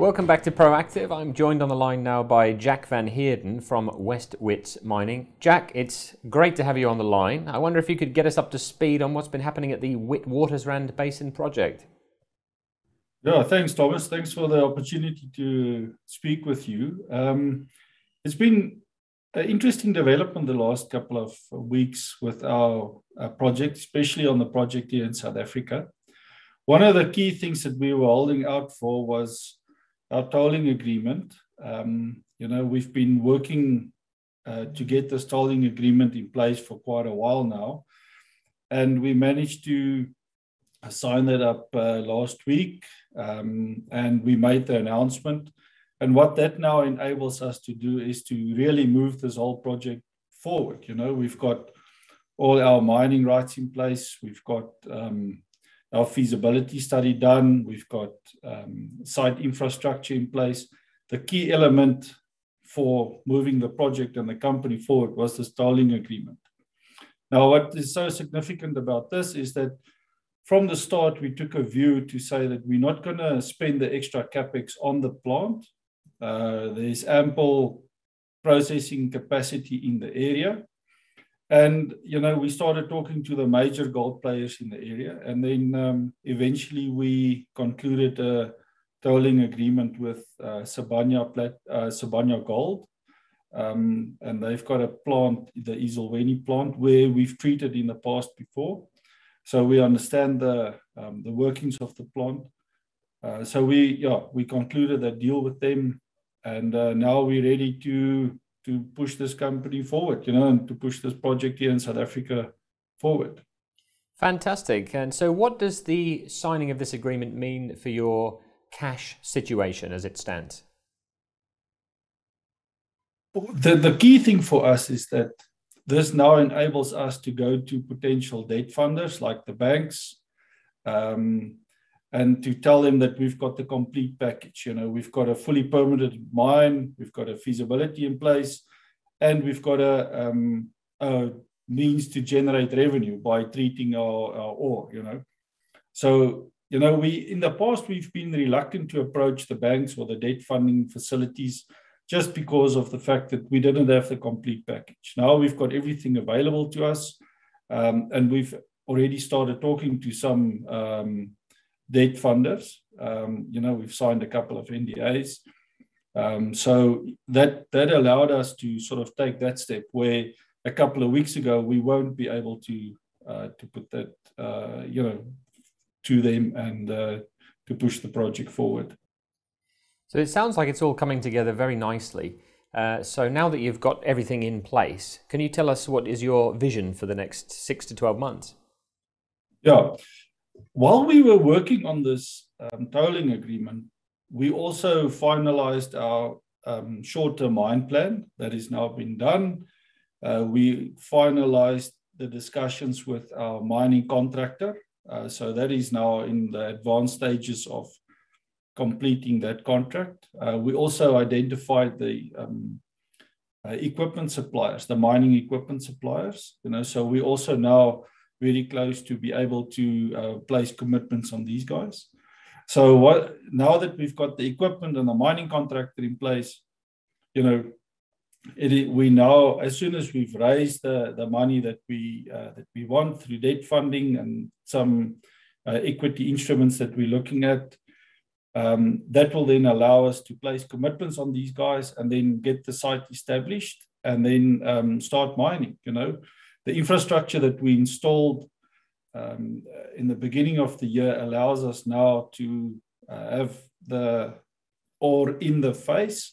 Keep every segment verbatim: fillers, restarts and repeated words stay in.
Welcome back to Proactive. I'm joined on the line now by Jac van Heerden from Wits Mining. Jac, it's great to have you on the line. I wonder if you could get us up to speed on what's been happening at the Witwatersrand Basin project. Yeah, thanks, Thomas. Thanks for the opportunity to speak with you. Um, it's been an interesting development the last couple of weeks with our, our project, especially on the project here in South Africa. One of the key things that we were holding out for was our tolling agreement. Um, you know, we've been working uh, to get this tolling agreement in place for quite a while now, and we managed to sign that up uh, last week, um, and we made the announcement. And what that now enables us to do is to really move this whole project forward. You know, we've got all our mining rights in place. We've got um, our feasibility study done. We've got um, site infrastructure in place. The key element for moving the project and the company forward was this tolling agreement. Now, what is so significant about this is that from the start, we took a view to say that we're not going to spend the extra capex on the plant. Uh, there's ample processing capacity in the area. And, you know, we started talking to the major gold players in the area. And then um, eventually we concluded a tolling agreement with uh, Sibanye, Plat, uh, Sibanye Gold. Um, and they've got a plant, the Ezulwini plant, where we've treated in the past before. So we understand the, um, the workings of the plant. Uh, so we, yeah, we concluded a deal with them. And uh, now we're ready to to push this company forward, you know, and to push this project here in South Africa forward. Fantastic. And so what does the signing of this agreement mean for your cash situation as it stands? The, the key thing for us is that this now enables us to go to potential debt funders like the banks, um, and to tell them that we've got the complete package. You know, we've got a fully permitted mine, we've got a feasibility in place, and we've got a, um, a means to generate revenue by treating our, our ore, you know. So, you know, we in the past, we've been reluctant to approach the banks or the debt funding facilities just because of the fact that we didn't have the complete package. Now we've got everything available to us, um, and we've already started talking to some um, debt funders. Um, you know, we've signed a couple of N D As. Um, so that, that allowed us to sort of take that step where a couple of weeks ago, we won't be able to, uh, to put that, uh, you know, to them and uh, to push the project forward. So it sounds like it's all coming together very nicely. Uh, so now that you've got everything in place, can you tell us what is your vision for the next six to twelve months? Yeah. While we were working on this um, tolling agreement, we also finalized our um, short-term mine plan that has now been done. Uh, we finalized the discussions with our mining contractor. Uh, so that is now in the advanced stages of completing that contract. Uh, we also identified the um, uh, equipment suppliers, the mining equipment suppliers. You know, so we also now very close to be able to uh, place commitments on these guys. So what, now that we've got the equipment and the mining contractor in place, you know, it, we now, as soon as we've raised the, the money that we, uh, that we want through debt funding and some uh, equity instruments that we're looking at, um, that will then allow us to place commitments on these guys and then get the site established and then um, start mining, you know. The infrastructure that we installed um, in the beginning of the year allows us now to uh, have the ore in the face.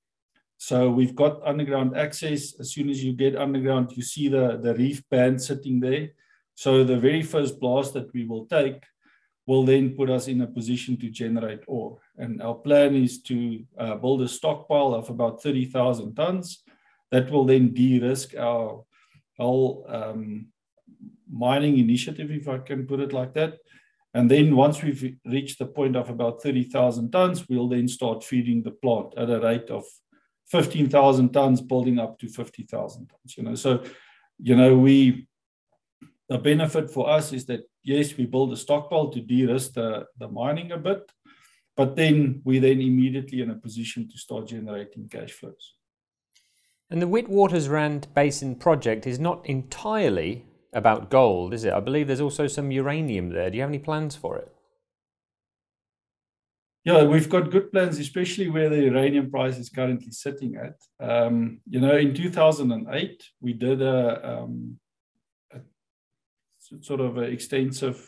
So we've got underground access. As soon as you get underground, you see the, the reef band sitting there. So the very first blast that we will take will then put us in a position to generate ore. And our plan is to uh, build a stockpile of about thirty thousand tons. That will then de-risk our whole um, mining initiative, if I can put it like that. And then once we've reached the point of about thirty thousand tons, we'll then start feeding the plant at a rate of fifteen thousand tons, building up to fifty thousand tons. You know, so, you know, we, the benefit for us is that, yes, we build a stockpile to de-risk the, the mining a bit, but then we're then immediately in a position to start generating cash flows. And the Witwatersrand Basin project is not entirely about gold, is it? I believe there's also some uranium there. Do you have any plans for it? Yeah, we've got good plans, especially where the uranium price is currently sitting at. Um, you know, in two thousand eight, we did a, um, a sort of an extensive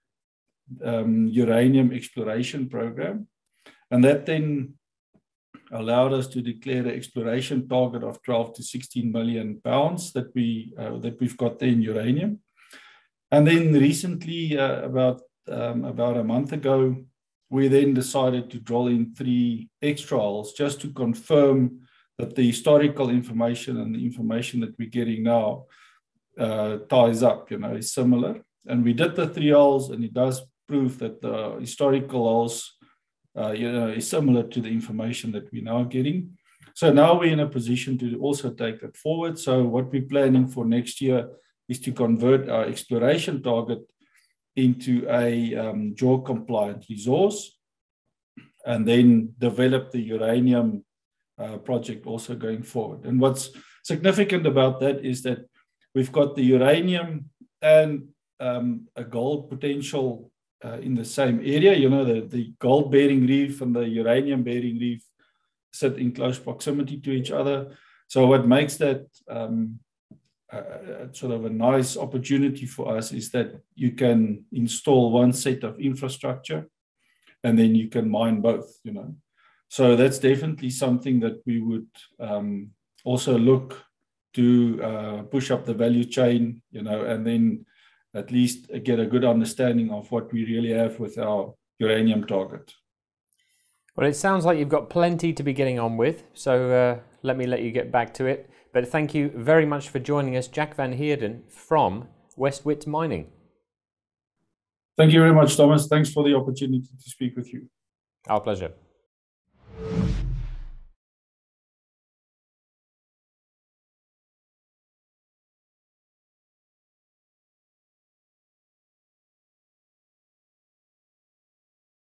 um, uranium exploration program. And that then allowed us to declare an exploration target of twelve to sixteen million pounds that, we, uh, that we've got there in uranium. And then recently, uh, about, um, about a month ago, we then decided to drill in three extra holes just to confirm that the historical information and the information that we're getting now uh, ties up, you know, is similar. And we did the three holes, and it does prove that the historical holes, uh, you know, is similar to the information that we're now getting. So now we're in a position to also take that forward. So what we're planning for next year is to convert our exploration target into a um, J O R compliant resource, and then develop the uranium uh, project also going forward. And what's significant about that is that we've got the uranium and um, a gold potential uh, in the same area. You know, the, the gold bearing reef and the uranium bearing reef sit in close proximity to each other. So what makes that um, Uh, sort of a nice opportunity for us is that you can install one set of infrastructure and then you can mine both, you know. So that's definitely something that we would um, also look to uh, push up the value chain, you know, and then at least get a good understanding of what we really have with our uranium target. Well, it sounds like you've got plenty to be getting on with, so uh, let me let you get back to it. But thank you very much for joining us, Jac van Heerden from Wits Mining. Thank you very much, Thomas. Thanks for the opportunity to speak with you. Our pleasure.